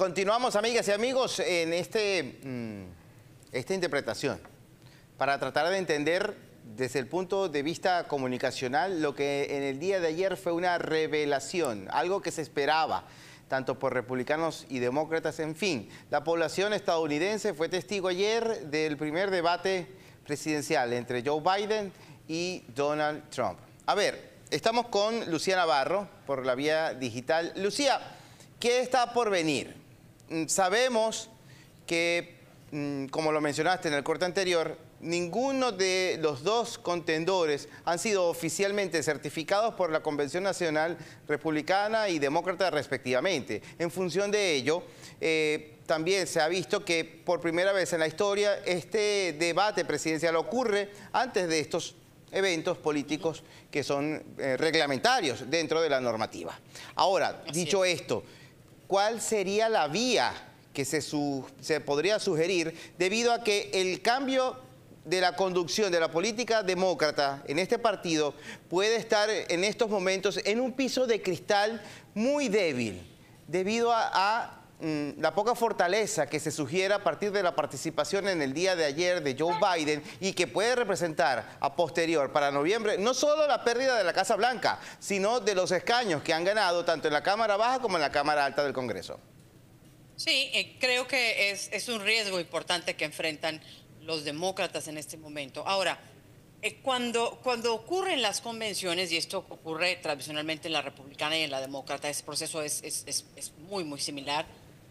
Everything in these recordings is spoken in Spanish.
Continuamos, amigas y amigos, en esta interpretación para tratar de entender desde el punto de vista comunicacional lo que en el día de ayer fue una revelación, algo que se esperaba tanto por republicanos y demócratas. En fin, la población estadounidense fue testigo ayer del primer debate presidencial entre Joe Biden y Donald Trump. A ver, estamos con Lucía Navarro por la vía digital. Lucía, ¿qué está por venir? Sabemos que, como lo mencionaste en el corte anterior, ninguno de los dos contendores han sido oficialmente certificados por la Convención Nacional Republicana y Demócrata respectivamente. En función de ello, también se ha visto que por primera vez en la historia este debate presidencial ocurre antes de estos eventos políticos que son reglamentarios dentro de la normativa. Ahora, dicho esto, ¿cuál sería la vía que se podría sugerir debido a que el cambio de la conducción de la política demócrata en este partido puede estar en estos momentos en un piso de cristal muy débil debido a la poca fortaleza que se sugiere a partir de la participación en el día de ayer de Joe Biden y que puede representar a posterior para noviembre no solo la pérdida de la Casa Blanca, sino de los escaños que han ganado tanto en la Cámara Baja como en la Cámara Alta del Congreso? Sí, creo que es un riesgo importante que enfrentan los demócratas en este momento. Ahora, cuando ocurren las convenciones, y esto ocurre tradicionalmente en la republicana y en la demócrata, ese proceso es muy, muy similar.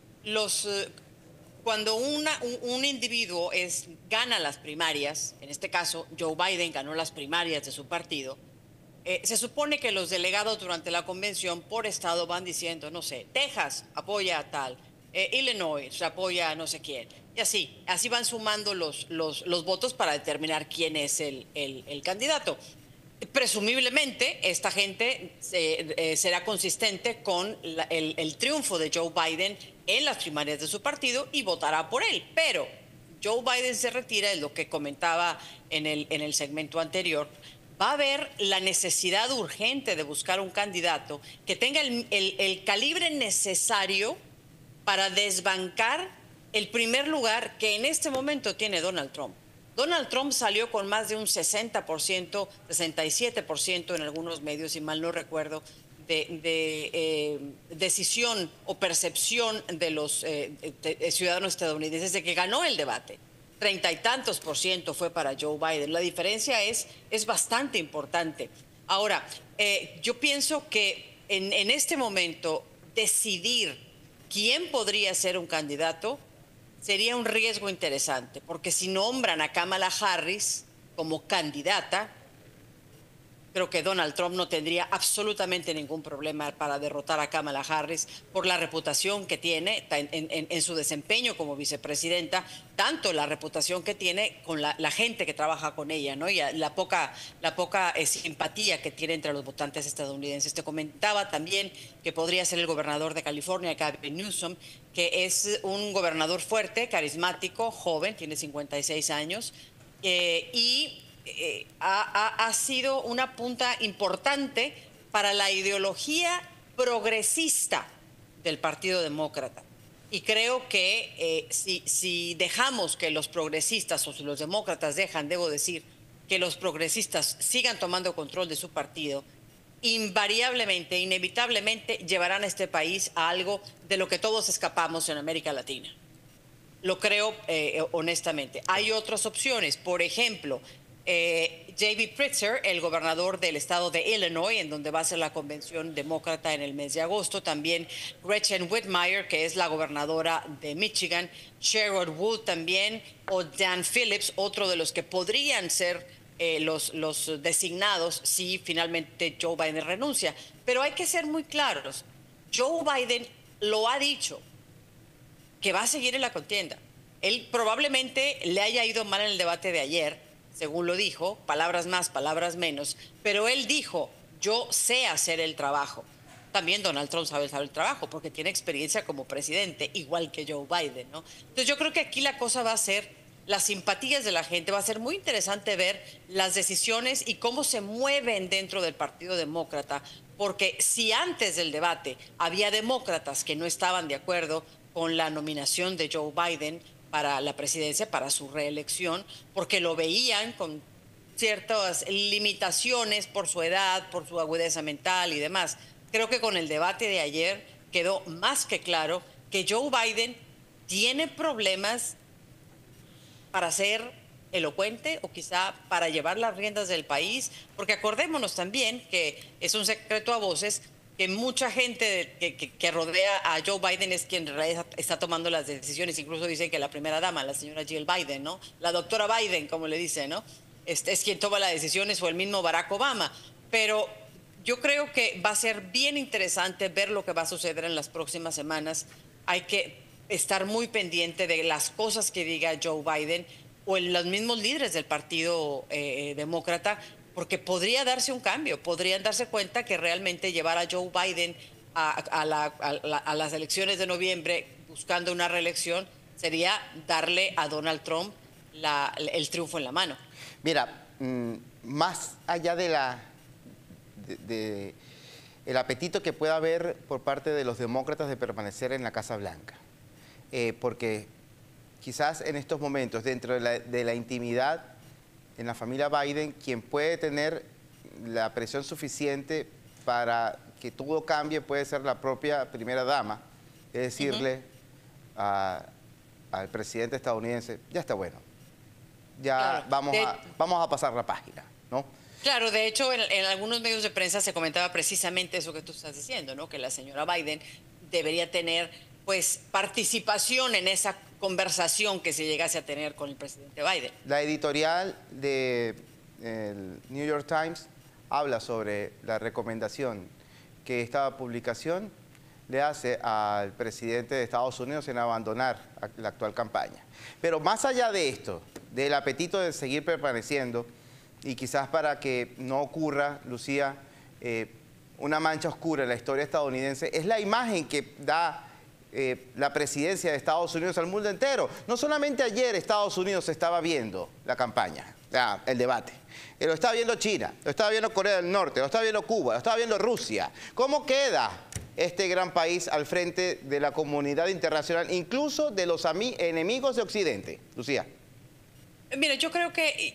Cuando un individuo gana las primarias, en este caso Joe Biden ganó las primarias de su partido, se supone que los delegados durante la convención por estado van diciendo, no sé, Texas apoya a tal, Illinois apoya a no sé quién, y así van sumando los votos para determinar quién es el candidato. Presumiblemente, esta gente será consistente con el triunfo de Joe Biden en las primarias de su partido y votará por él. Pero Joe Biden se retira, es lo que comentaba en el segmento anterior. Va a haber la necesidad urgente de buscar un candidato que tenga el calibre necesario para desbancar el primer lugar que en este momento tiene Donald Trump. Donald Trump salió con más de un 60%, 67% en algunos medios, si mal no recuerdo, de decisión o percepción de los ciudadanos estadounidenses de que ganó el debate. 30 y tantos % fue para Joe Biden. La diferencia es bastante importante. Ahora, yo pienso que en este momento decidir quién podría ser un candidato sería un riesgo interesante, porque si nombran a Kamala Harris como candidata, creo que Donald Trump no tendría absolutamente ningún problema para derrotar a Kamala Harris por la reputación que tiene en su desempeño como vicepresidenta, tanto la reputación que tiene con la gente que trabaja con ella, ¿no? Y la poca simpatía que tiene entre los votantes estadounidenses. Te comentaba también que podría ser el gobernador de California, Gavin Newsom, que es un gobernador fuerte, carismático, joven, tiene 56 años, ha sido una punta importante para la ideología progresista del Partido Demócrata. Y creo que si dejamos que los progresistas, o si los demócratas dejan, debo decir, que los progresistas sigan tomando control de su partido, invariablemente, inevitablemente llevarán a este país a algo de lo que todos escapamos en América Latina. Lo creo honestamente. Hay otras opciones, por ejemplo, J.B. Pritzker, el gobernador del estado de Illinois, en donde va a ser la convención demócrata en el mes de agosto. También Gretchen Whitmire, que es la gobernadora de Michigan. Sherrod Wood también, o Dan Phillips, otro de los que podrían ser los designados si finalmente Joe Biden renuncia. Pero hay que ser muy claros. Joe Biden lo ha dicho, que va a seguir en la contienda. Él probablemente le haya ido mal en el debate de ayer, según lo dijo, palabras más, palabras menos, pero él dijo, yo sé hacer el trabajo. También Donald Trump sabe hacer el trabajo porque tiene experiencia como presidente, igual que Joe Biden, ¿no? Entonces yo creo que aquí la cosa va a ser las simpatías de la gente, va a ser muy interesante ver las decisiones y cómo se mueven dentro del Partido Demócrata, porque si antes del debate había demócratas que no estaban de acuerdo con la nominación de Joe Biden para la presidencia, para su reelección, porque lo veían con ciertas limitaciones por su edad, por su agudeza mental y demás. Creo que con el debate de ayer quedó más que claro que Joe Biden tiene problemas para ser elocuente o quizá para llevar las riendas del país, porque acordémonos también que es un secreto a voces que mucha gente que rodea a Joe Biden es quien en realidad está tomando las decisiones. Incluso dicen que la primera dama, la señora Jill Biden, ¿no? La doctora Biden, como le dicen, ¿no? Es quien toma las decisiones, o el mismo Barack Obama. Pero yo creo que va a ser bien interesante ver lo que va a suceder en las próximas semanas. Hay que estar muy pendiente de las cosas que diga Joe Biden o los mismos líderes del Partido Demócrata, porque podría darse un cambio, podrían darse cuenta que realmente llevar a Joe Biden a las elecciones de noviembre buscando una reelección sería darle a Donald Trump el triunfo en la mano. Mira, más allá de el apetito que pueda haber por parte de los demócratas de permanecer en la Casa Blanca, porque quizás en estos momentos, dentro de la intimidad en la familia Biden, quien puede tener la presión suficiente para que todo cambie puede ser la propia primera dama, es decirle al presidente estadounidense, ya está bueno, ya claro, vamos a pasar la página, ¿no? Claro, de hecho, en algunos medios de prensa se comentaba precisamente eso que tú estás diciendo, ¿no? Que la señora Biden debería tener, pues, participación en esa conversación que se llegase a tener con el presidente Biden. La editorial del New York Times habla sobre la recomendación que esta publicación le hace al presidente de Estados Unidos en abandonar la actual campaña. Pero más allá de esto, del apetito de seguir permaneciendo, y quizás para que no ocurra, Lucía, una mancha oscura en la historia estadounidense, es la imagen que da la presidencia de Estados Unidos al mundo entero. No solamente ayer Estados Unidos estaba viendo la campaña, el debate. Lo estaba viendo China, lo estaba viendo Corea del Norte, lo estaba viendo Cuba, lo estaba viendo Rusia. ¿Cómo queda este gran país al frente de la comunidad internacional, incluso de los enemigos de Occidente? Lucía. Mira, yo creo que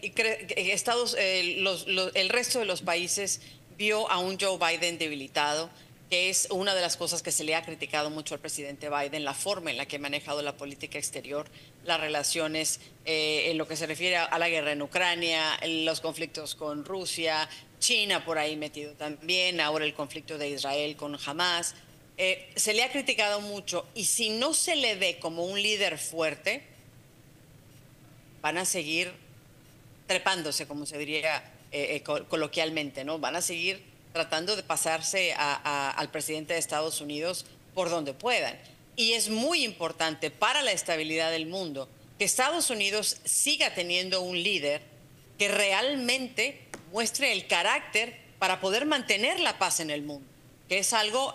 el resto de los países vio a un Joe Biden debilitado, que es una de las cosas que se le ha criticado mucho al presidente Biden, la forma en la que ha manejado la política exterior, las relaciones en lo que se refiere a la guerra en Ucrania, los conflictos con Rusia, China por ahí metido también, ahora el conflicto de Israel con Hamas. Se le ha criticado mucho y si no se le ve como un líder fuerte, van a seguir trepándose, como se diría coloquialmente, ¿no? Van a seguir tratando de pasarse al presidente de Estados Unidos por donde puedan. Y es muy importante para la estabilidad del mundo que Estados Unidos siga teniendo un líder que realmente muestre el carácter para poder mantener la paz en el mundo, que es algo,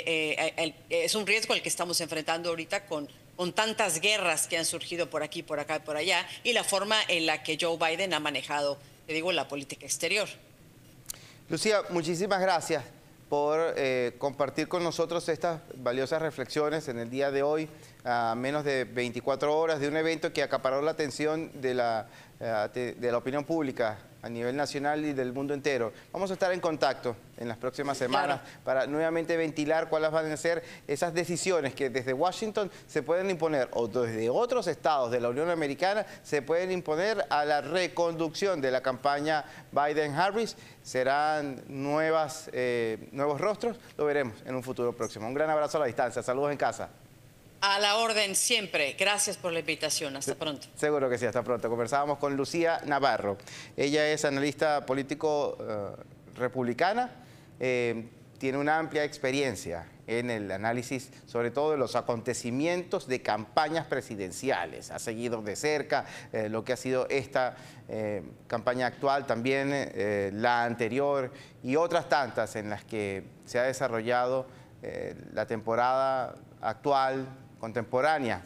es un riesgo al que estamos enfrentando ahorita con tantas guerras que han surgido por aquí, por acá y por allá, y la forma en la que Joe Biden ha manejado, te digo, la política exterior. Lucía, muchísimas gracias por compartir con nosotros estas valiosas reflexiones en el día de hoy, a menos de 24 horas de un evento que acaparó la atención de la opinión pública a nivel nacional y del mundo entero. Vamos a estar en contacto en las próximas semanas para nuevamente ventilar cuáles van a ser esas decisiones que desde Washington se pueden imponer o desde otros estados de la Unión Americana se pueden imponer a la reconducción de la campaña Biden-Harris. ¿Serán nuevos rostros? Lo veremos en un futuro próximo. Un gran abrazo a la distancia. Saludos en casa. A la orden siempre. Gracias por la invitación. Hasta pronto. Seguro que sí, hasta pronto. Conversábamos con Lucía Navarro. Ella es analista político republicana. Tiene una amplia experiencia en el análisis, sobre todo de los acontecimientos de campañas presidenciales. Ha seguido de cerca lo que ha sido esta campaña actual, también la anterior y otras tantas en las que se ha desarrollado la temporada actual, contemporánea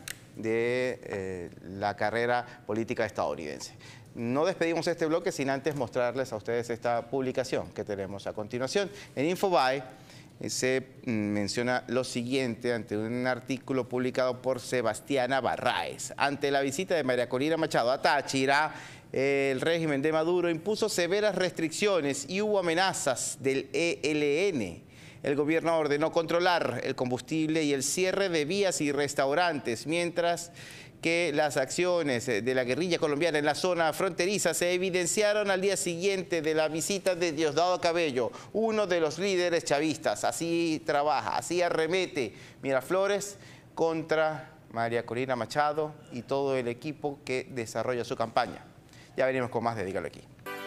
de la carrera política estadounidense. No despedimos este bloque sin antes mostrarles a ustedes esta publicación que tenemos a continuación en Infobae. se menciona lo siguiente ante un artículo publicado por Sebastiana Barraez. Ante la visita de María Corina Machado a Táchira, el régimen de Maduro impuso severas restricciones y hubo amenazas del ELN. El gobierno ordenó controlar el combustible y el cierre de vías y restaurantes, mientras que las acciones de la guerrilla colombiana en la zona fronteriza se evidenciaron al día siguiente de la visita de Diosdado Cabello, uno de los líderes chavistas. Así trabaja, así arremete Miraflores contra María Corina Machado y todo el equipo que desarrolla su campaña. Ya venimos con más de Dígalo Aquí.